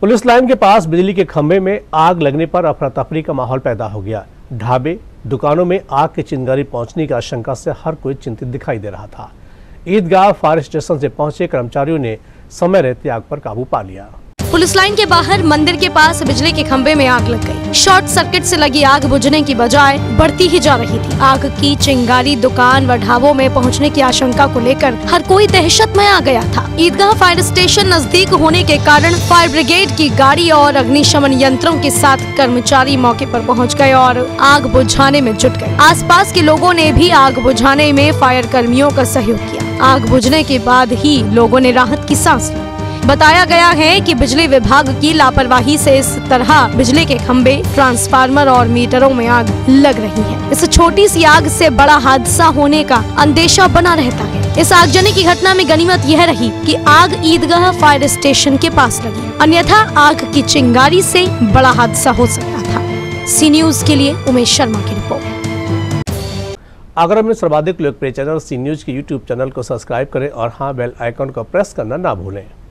Police line के पास बिजली के खंभे में आग लगने पर अफरा तफरी का माहौल पैदा हो गया। ढाबे, दुकानों में आग की चिंगारी पहुंचने की आशंका से हर कोई चिंतित दिखाई दे रहा था। ईदगाह फायर स्टेशन से पहुंचे कर्मचारियों ने समय रहते आग पर काबू पा लिया। पुलिस लाइन के बाहर मंदिर के पास बिजली के खंभे में आग लग गई। शॉर्ट सर्किट से लगी आग बुझने की बजाय बढ़ती ही जा रही थी। आग की चिंगारी दुकान व ढाबों में पहुंचने की आशंका को लेकर हर कोई दहशत में आ गया था। ईदगाह फायर स्टेशन नजदीक होने के कारण फायर ब्रिगेड की गाड़ी और अग्निशमन यंत्रों के साथ कर्मचारी मौके पर पहुँच गए और आग बुझाने में जुट गए। आसपास के लोगों ने भी आग बुझाने में फायर कर्मियों का सहयोग किया। आग बुझने के बाद ही लोगों ने राहत की सांस ली। बताया गया है कि बिजली विभाग की लापरवाही से इस तरह बिजली के खंभे, ट्रांसफार्मर और मीटरों में आग लग रही है। इस छोटी सी आग से बड़ा हादसा होने का अंदेशा बना रहता है। इस आगजनी की घटना में गनीमत यह रही कि आग ईदगाह फायर स्टेशन के पास लगी, अन्यथा आग की चिंगारी से बड़ा हादसा हो सकता था। सी न्यूज के लिए उमेश शर्मा की रिपोर्ट। अगर अपने सर्वाधिक लोकप्रिय चैनल सी न्यूज के यूट्यूब चैनल को सब्सक्राइब करें और हाँ, बेल आइकन को प्रेस करना ना भूलें।